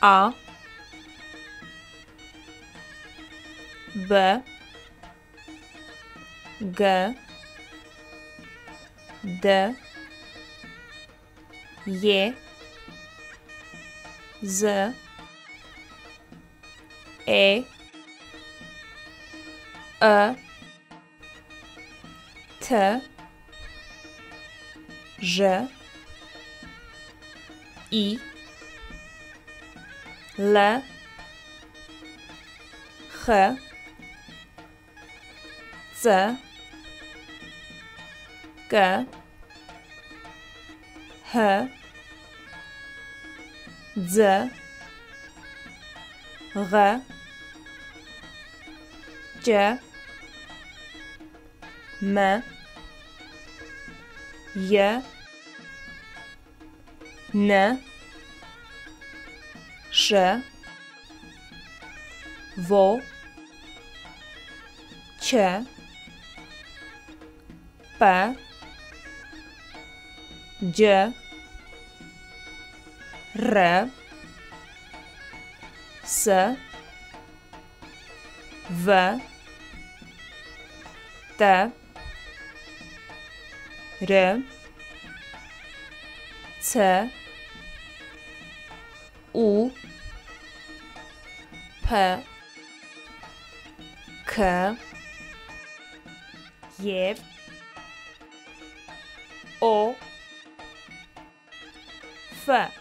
A B G D J Z E T Ž I L H C K H Z R Č M J N Š V Č P Đ R S V T R C U P K J O F